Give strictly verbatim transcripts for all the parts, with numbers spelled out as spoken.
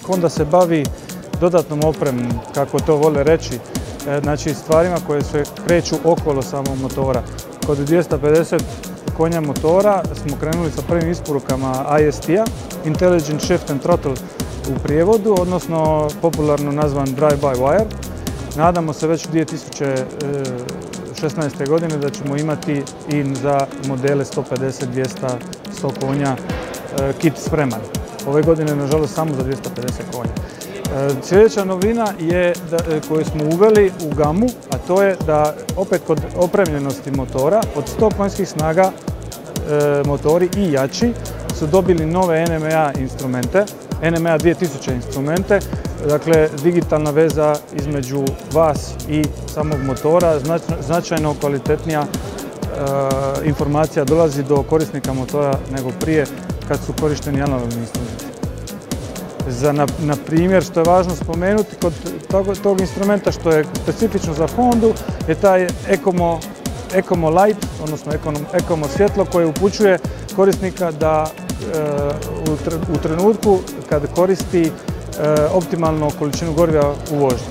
Honda se bavi dodatnom opremom, kako to vole reći, znači stvarima koje se kreću okolo samog motora. Kod dvjesto pedeset konja motora smo krenuli sa prvim isporukama I S T-a, Intelligent Shift and Throttle u prijevodu, odnosno popularno nazvan Drive-by-Wire. Nadamo se već dvije tisuće šesnaeste. godine da ćemo imati i za modele sto pedeset, dvjesto, sto konja kit spreman. Ove godine, nažalost, samo za dvjesto pedeset konja. Sljedeća novina je da, koju smo uveli u gamu, a to je da opet kod opremljenosti motora od sto konjskih snaga e, motori i jači su dobili nove N M E A instrumente, N M E A dvije tisuće instrumente, dakle digitalna veza između vas i samog motora, znač, značajno kvalitetnija e, informacija dolazi do korisnika motora nego prije kad su korišteni analogni instrumenti. Za, na, na primjer, što je važno spomenuti, kod tog, tog instrumenta što je specifično za Hondu je taj Ecomo, Ecomo Light, odnosno Ecomo, Ecomo svjetlo koje upućuje korisnika da e, u, tr, u trenutku kad koristi e, optimalnu količinu goriva u vožnji.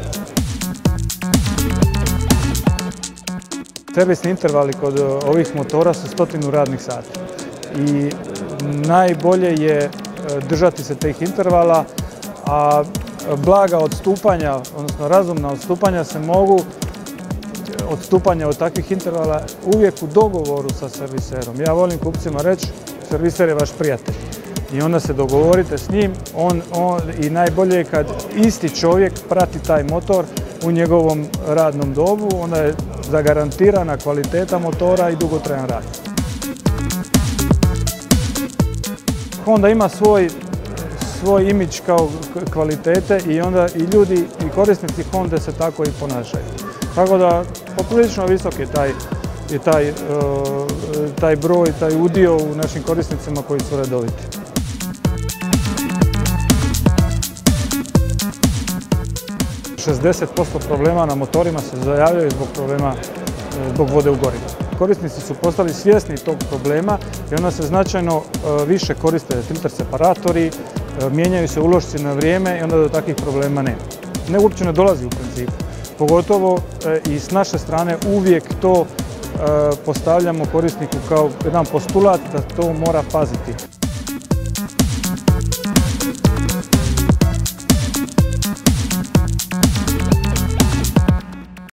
Servisni intervali kod ovih motora su stotinu radnih sati i najbolje je držati se tih intervala, a blaga odstupanja, odnosno razumna odstupanja se mogu, odstupanja od takvih intervala uvijek u dogovoru sa serviserom. Ja volim kupcima reći, serviser je vaš prijatelj i onda se dogovorite s njim on, on, i najbolje je kad isti čovjek prati taj motor u njegovom radnom dobu, onda je zagarantirana kvaliteta motora i dugotrajan rad. Honda ima svoj, svoj imidž kao kvalitete i onda i ljudi i korisnici Honda se tako i ponašaju. Tako da poprilično visok je taj, je taj, uh, taj broj, taj udio u našim korisnicima koji su redoviti. šezdeset posto problema na motorima se javljaju zbog problema zbog vode u gorivu. Korisnici su postali svjesni tog problema i onda se značajno više koriste filter separatori, mijenjaju se ulošci na vrijeme i onda do takvih problema nema. Ne, uopće ne dolazi u principu. Pogotovo i s naše strane uvijek to postavljamo korisniku kao jedan postulat da to mora paziti.